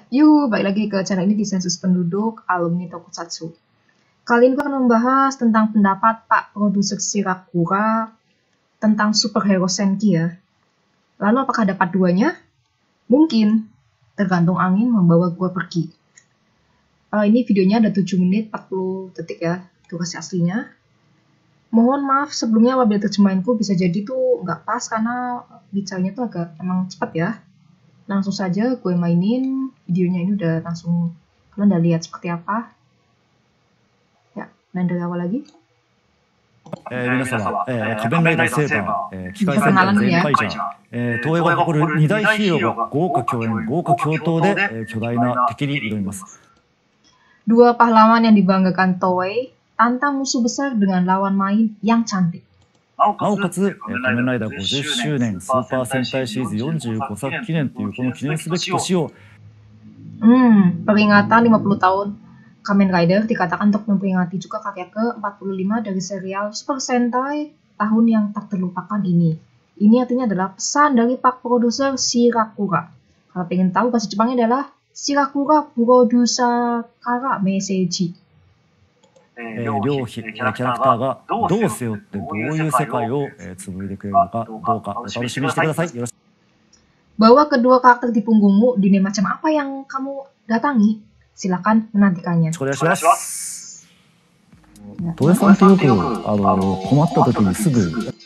Yuk, balik lagi ke channel ini di Sensus Penduduk Alumni Tokusatsu. Kali ini gue akan membahas tentang pendapat Pak Produser Shirakura tentang superhero Senki ya. Lalu apakah ada part 2-nya? Mungkin, tergantung angin membawa gue pergi. Ini videonya ada 7 menit 40 detik ya, durasi aslinya. Mohon maaf sebelumnya apabila terjemahanku bisa jadi tuh nggak pas karena bicaranya tuh agak emang cepet ya. Langsung saja gue mainin videonya, ini udah langsung kalian udah lihat seperti apa ya, dan dari awal lagi. 皆様、仮面ライダーセーバー、機械戦隊全会者、東映が誇る2大ヒーローが豪華共演、豪華共闘で、巨大な敵に挑みます。 Dua pahlawan yang dibanggakan Toei tantang musuh besar dengan lawan main yang cantik. なおかつ、仮面ライダー50周年スーパー戦隊シリーズ45作記念というこの記念すべき年を peringatan 50 tahun Kamen Rider dikatakan untuk memperingati juga karya ke-45 dari serial Super Sentai tahun yang tak terlupakan ini. Ini artinya adalah pesan dari Pak Produser Shirakura. Kalau pengen tahu bahasa Jepangnya adalah Shirakura Producer Kara Message. 両キャラクターがどう背負ってどういう世界を紡いでくれるのかどうかお楽しみにしてください。よろしく。 Bahwa kedua karakter di punggungmu dunia macam apa yang kamu datangi? Silakan menantikannya. お願いします。トエさんってよく困った時にすぐ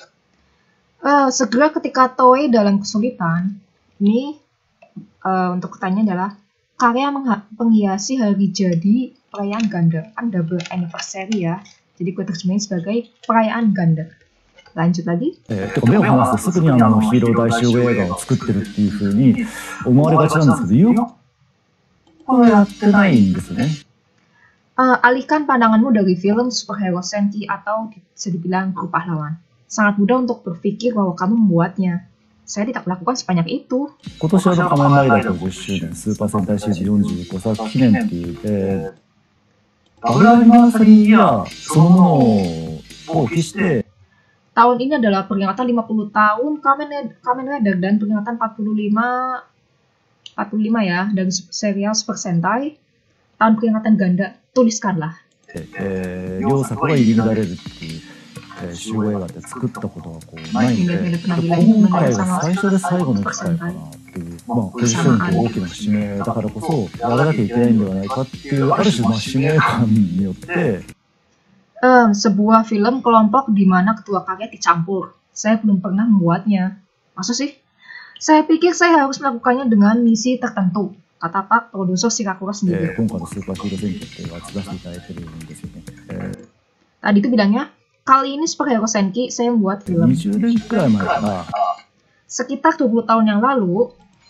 segera ketika Toei dalam kesulitan, ini untuk pertanyaan adalah karya penghiasi hari jadi perayaan Ganda, kan double anniversary ya. Jadi gue terjemahin sebagai perayaan Ganda. Lanjut lagi. 目を離すとすぐにヒーロー大集合映画を作ってるっていう風に思われがちなんですけど、よくやってないんですね。 Alihkan pandanganmu dari film superhero Senki atau bisa dibilang grup pahlawan. Sangat mudah untuk berpikir bahwa kamu membuatnya. Saya tidak melakukan sebanyak itu. 今年は仮面ライダー50周年スーパー戦隊シリーズ45作記念っていう、ダブルアニバーサリーイヤーそのものを期して Tahun ini adalah peringatan 50 tahun Kamen Rider dan peringatan 45 ya dari serial Super Sentai. Tahun peringatan Ganda, tuliskanlah. 両作が入り乱れるっていう、集合映画って作ったことがこうないんで、今回が最初で最後の機会かなっていう、ポジションと大きな使命だからこそやらなきゃいけないんではないかっていうある種使命感によって sebuah film kelompok di mana kedua karya dicampur. Saya belum pernah membuatnya. Masa sih? Saya pikir saya harus melakukannya dengan misi tertentu, kata Pak Produser Shirakura sendiri. Tadi itu bilangnya, kali ini superhero Senki saya membuat film. Sekitar 20 tahun yang lalu,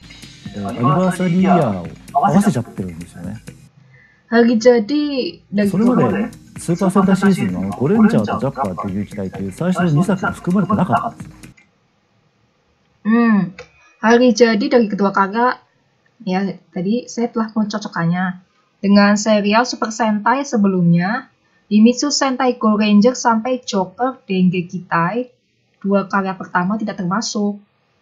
hari jadi dari スーパーセンターシリーズのゴレンジャーとジャッパーっていう機体っていう最初の2作が含まれてなかったんですよ。 hari jadi dari kedua karya ya tadi saya telah mencocokkannya dengan serial Super Sentai sebelumnya, Himitsu Sentai Go Ranger sampai Joker Dengeki Tai. Dua karya pertama tidak termasuk.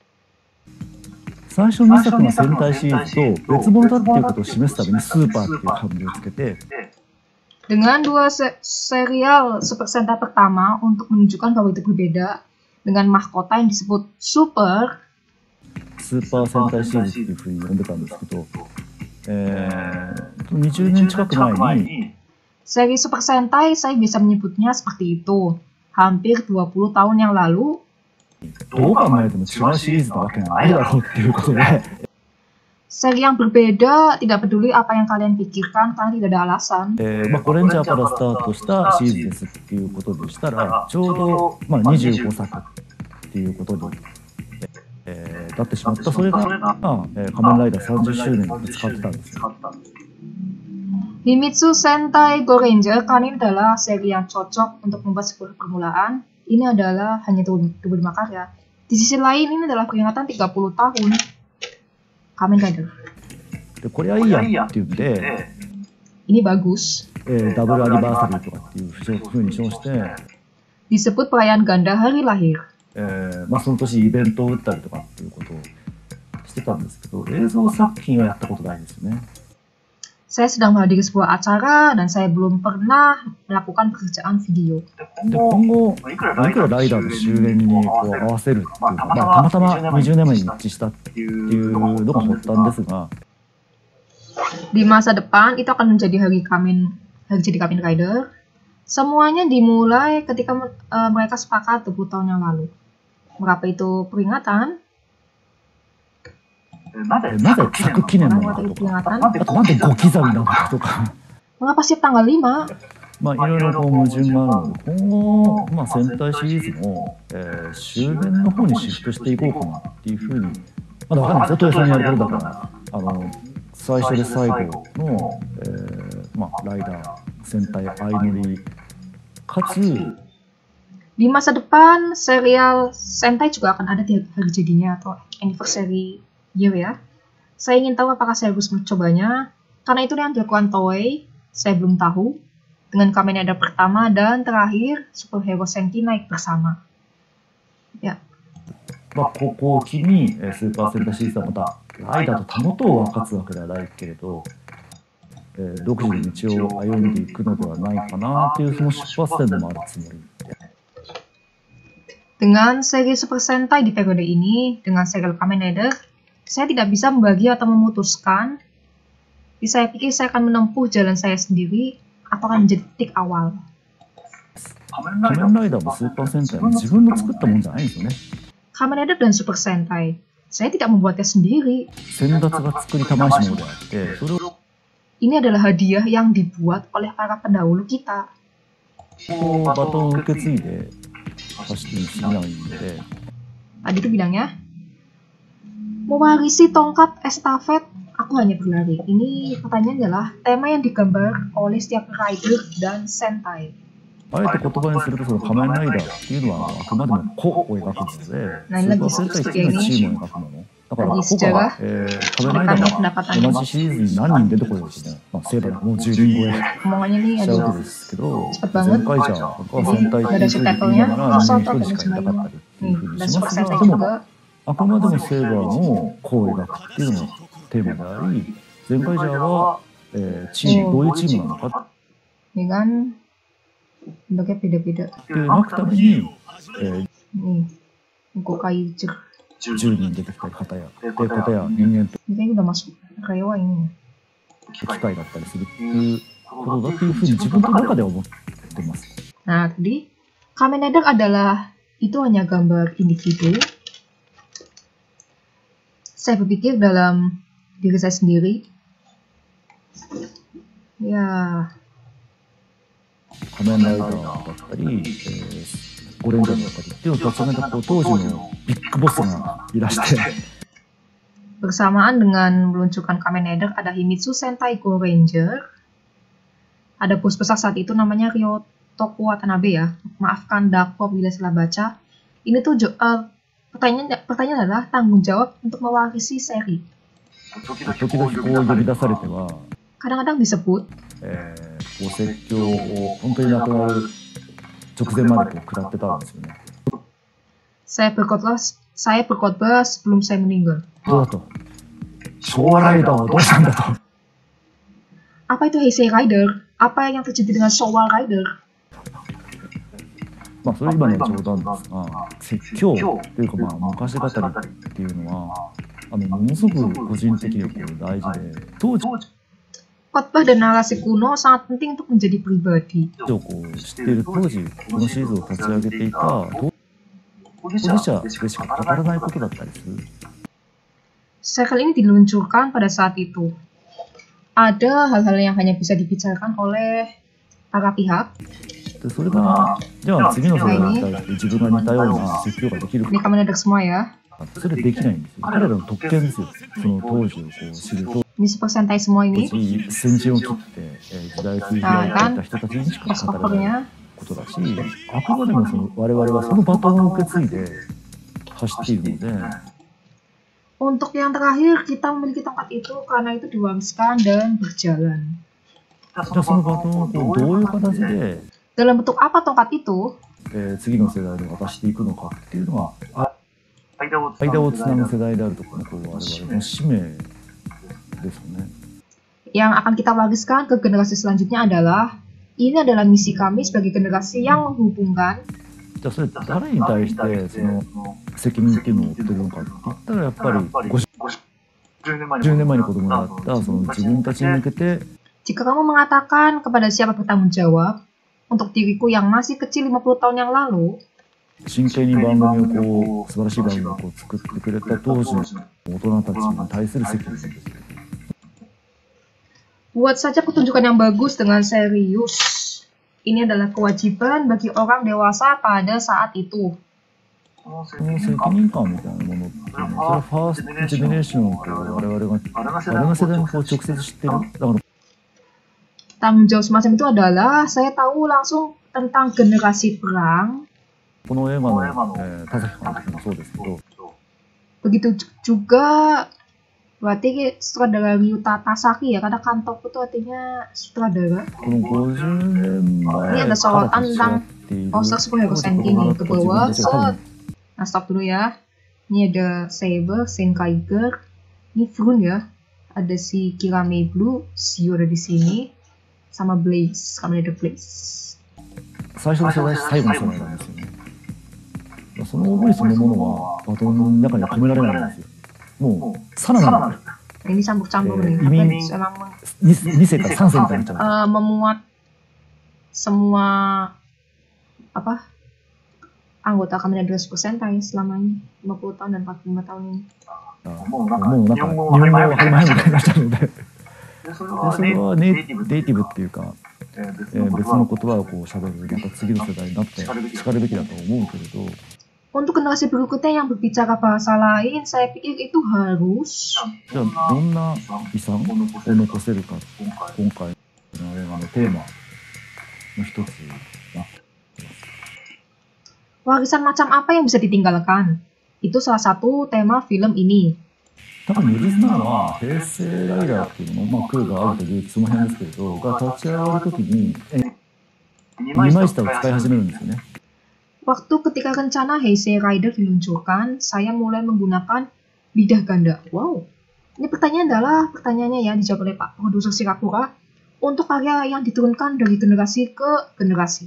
最初の2作の戦隊シリーズと別物だっていうことを示すためにスーパーっていう冠をつけて Dengan dua serial Super Sentai pertama untuk menunjukkan bahwa itu berbeda dengan mahkota yang disebut Super. スーパー戦隊シリーズっていう風に呼んでたんですけど、20年近く前に seri Super Sentai saya bisa menyebutnya seperti itu. Hampir 20 tahun yang lalu. どう考えても違うシリーズなわけないだろうっていうことで Seri yang berbeda, tidak peduli apa yang kalian pikirkan karena tidak ada alasan. ゴレンジャーからスタートしたシリーズですっていうことでしたらちょうど25作っていうことになってしまった。それが仮面ライダー30周年に使ってたんですよ。 Himitsu Sentai Go Ranger kan ini adalah seri yang cocok untuk membuat sebuah permulaan. Ini adalah hanya 25 karya. Di sisi lain ini adalah peringatan 30 tahun Kamen Rider. これはいいやって言って、 ini bagus. ダブルアニバーサリーとかっていう風に称して、 disebut perayaan Ganda hari lahir. その年イベントを打ったりとかっていうことをしてたんですけど、映像作品はやったことないんですよね。 Saya sedang menghadiri sebuah acara dan saya belum pernah melakukan pekerjaan video. で今後いくらライダーの周年にこう合わせるっていうか、まあ、たまたま20年前に一致したっていうのが発端ですが、 Di masa depan itu akan menjadi hari jadi Kamen Rider. Semuanya dimulai ketika mereka sepakat 20 tahun yang lalu. Berapa itu peringatan? なぜ着記念なのかとか、あとなんで5刻みなのかとか、 Mengapa sih tanggal 5? まあいろいろこう矛盾があるので、今後、まあ、戦隊シリーズも、周年の方にシフトしていこうかなっていうふうに、まだ分かんないですよ、豊さんにやることだから、最初で最後の、まあ、ライダー戦隊相乗りかつ Di masa depan, serial Sentai juga akan ada di hari jadinya atau anniversary year ya. Saya ingin tahu apakah saya harus mencobanya, karena itu yang dilakukan Toei, saya belum tahu. Dengan Kamen Rider pertama dan terakhir, Superhero Senki naik bersama. Ya. まあ、ここを機にスーパー戦隊シリーズはまたライダーとたもとを分かつわけではないけれど、独自の道を歩んでいくのではないかなというその出発点でもあるつもりで。 Dengan seri Super Sentai di periode ini, dengan serial Kamen Rider, saya tidak bisa membagi atau memutuskan. Jadi saya pikir saya akan menempuh jalan saya sendiri atau akan menjadi titik awal. 仮面ライダーもスーパー戦隊も自分の作ったもんじゃないんですよね。 Kamen Rider dan Super Sentai, saya tidak membuatnya sendiri. 先達が作りたましものであって、それを Ini adalah hadiah yang dibuat oleh para pendahulu kita. こうバトンを受け継いで走ってるしないんで。 Tadi itu bilangnya, mewarisi tongkat estafet, aku hanya berlari. Ini pertanyaan adalah tema yang digambar oleh setiap rider dan Sentai. あえて言葉にするとその仮面ライダーっていうのはあくまでも個を描くもので、スーパー戦隊っていうのはチームを描くもの。だから個が、仮面ライダーが同じシリーズに何人出てこようとね、まあ、セーバーもう10人超えしちゃうわけですけど、前回じゃあ戦隊っていうふうに言いながら何人一人しかいなかったりっていうふうにしますけど、でもあくまでもセーバーの個を描くっていうのがテーマであり、前回じゃあは、チームどういうチームなのか。 Ya kan, bentuknya beda-beda. って描くために、 Nih, Gokai 10人出てきたり方や人間と Ini kayaknya udah masuk Rewa ini. 機械だったりするっていうことだっていうふうに自分の中では思ってます。 Nah, tadi Kamen Rider adalah itu hanya gambar individu. Saya berpikir dalam diri saya sendiri. Ya, 仮面ライダーだったり、ゴレンジャーだったりっていうのを立ち上げた当時のビッグボスがいらして、 bersamaan dengan meluncurkan Kamen Rider ada Himitsu Sentai Go Ranger. Ada bos besar saat itu namanya Ryotoku Watanabe ya. Maafkan Darko bila salah baca. Ini tuh pertanyaan adalah tanggung jawab untuk mewarisi seri. 時々こう呼び出されては、 Kadang-kadang disebut こう説教を本当に亡くなる直前までこう食らってたんですよね。 saya berkhotbah sebelum saya meninggal. どうだと、昭和ライダーはどうしたんだと。 Apa itu Heisei Rider? Apa yang terjadi dengan Showa Rider? まあそれ今のは冗談ですが、説教っていうかまあ昔語りっていうのはものすごく個人的にはこう大事で、当時 Khotbah dan narasi kuno sangat penting untuk menjadi pribadi. をこう知っている当時このシリーズを立ち上げていた当事者でしか語らないことだったりする。 Serial ini diluncurkan pada saat itu. Ada hal-hal yang hanya bisa dibicarakan oleh para pihak. でそれがじゃあ次の世代に対して自分が似たような説教ができる Ini Kamen Rider semua ya. それできないんですよ。彼らの特権ですよ。その当時をこう知ると。 Ini Super Sentai semua ini. 先陣を切って時代を切り開いていた人たちにしか語れないことだし、あくまでもその我々はそのバトンを受け継いで走っているので。 Untuk yang terakhir, kita memiliki tongkat itu karena itu diwariskan dan berjalan. じゃあそのバトンをこうどういう形で Dalam bentuk apa tongkat itu? 次の世代に渡していくのかっていうのが間をつなぐ世代であるところの我々の使命ですよね。 yang akan kita wariskan ke generasi selanjutnya adalah ini adalah misi kami sebagai generasi yang menghubungkan. じゃあそれ誰に対してその責任っていうのを負ってるのかって言ったらやっぱり50年前に子供があったその自分たちに向けて Jika kamu mengatakan kepada siapa bertanggung jawab untuk diriku yang masih kecil 50 tahun yang lalu, 真剣に番組をこう素晴らしい番組をこう作ってくれた当時の大人たちに対する責任です。 buat saja pertunjukan yang bagus dengan serius. Ini adalah kewajiban bagi orang dewasa pada saat itu. この責任感みたいなものっていうのはそれはファーストジェネレーションをこう我々があれの世代もこう直接知ってるだから Tanggung jawab semacam itu adalah saya tahu langsung tentang generasi perang. この映画の田崎監督もそうですけど Begitu juga berarti sutradara Ryuta Tasaki ya, karena Kantoku itu artinya sutradara. この50年 Ini 前 ada から sorotan 立ち tentang 会っている poster superhero Senki nih ke bawah. Nah, stop dulu ya. Ini ada Saber, Senkaiger. Ini Frun ya. Ada si Kirame Blue, Shio ada di sini. Sama Blaze, Kamen Rider Blaze. 最初の世代最後の世代なんですよね。その思いそのものはバトンの中には込められないんですよ。もうさらなる Ini campur-campur nih. Ini Emang 2世から3世みたいになっちゃう。 memuat semua apa anggota Kamen Rider Super Sentai selama ini 50 tahun dan 45 tahun ini. もうなんか日本語わかりませんみたいになっちゃうので、それはネイティブっていうか、別の言葉をこう喋るまた次の世代になってしかるべきだと思うけれど。 Untuk generasi berikutnya yang berbicara bahasa lain, saya pikir itu harus. じゃあどんな遺産を残せるか今回の映画のテーマの一つになっています。 Warisan macam apa yang bisa ditinggalkan? Itu salah satu tema film ini. 多分如実なのは平成ライダーっていうのも、クーがあるというその辺ですけれどが立ち上がるときに二枚舌を使い始めるんですよね。 Waktu ketika rencana Heisei Rider diluncurkan, saya mulai menggunakan lidah ganda. Wow. Ini pertanyaannya ya dijawab oleh Pak Produser Shirakura untuk karya yang diturunkan dari generasi ke generasi.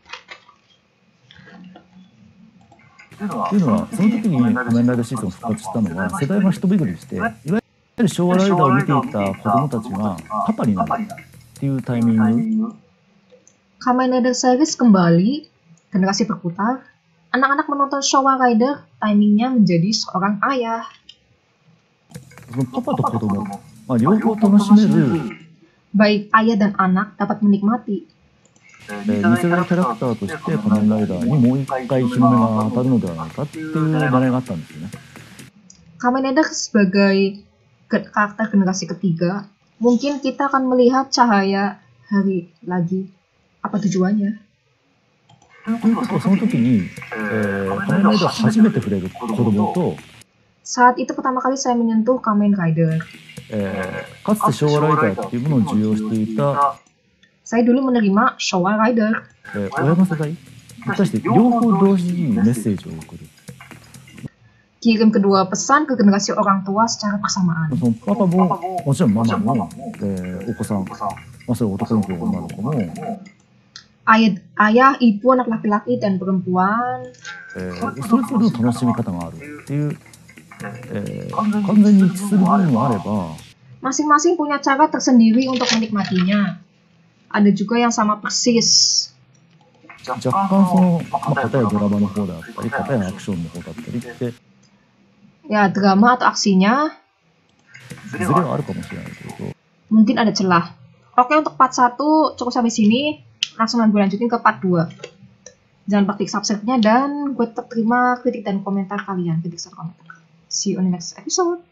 というのはその時に仮面ライダーシーズンを復活したのは世代が一巡りしていわゆる昭和ライダーを見ていた子供たちがパパになるっていうタイミング。 Kamen Rider series kembali, generasi berputar. Anak-anak menonton Showa Rider, timingnya menjadi seorang ayah. そのパパと子供、両方楽しめる Baik ayah dan anak dapat menikmati. 二世代キャラクターとして仮面ライダーにもう一回日の目が当たるのではないかっていう狙いがあったんですよね。 Kamen Rider sebagai karakter generasi ketiga, mungkin kita akan melihat cahaya hari lagi. Apa tujuannya? ということはその時に、仮面ライダー初めて触れる子供と Saat itu pertama kali saya menyentuh Kamen Rider. かつて昭和ライダーっていうものを受容していた Saya dulu menerima Showa Rider. 親の世代に対して両方同時にメッセージを送る。 Kirim kedua pesan ke generasi orang tua secara bersamaan. そのパパももちろんママも、お子さん、それ男の子女の子も、 Ayah, ibu, anak laki-laki dan perempuan. それぞれの楽しみ方があるっていう、完全に一致する部分もあれば Masing-masing punya cara tersendiri untuk menikmatinya. Ada juga yang sama persis. 若干その、片やドラマの方だったり片やアクションの方だったりって Ya, drama atau aksinya ズレはあるかもしれないけど mungkin ada celah. Oke, untuk part 1 cukup sampai sini. Langsung gue lanjutin ke part 2. Jangan lupa klik subscribe-nya dan gue tetap terima kritik dan komentar kalian. See you on the next episode.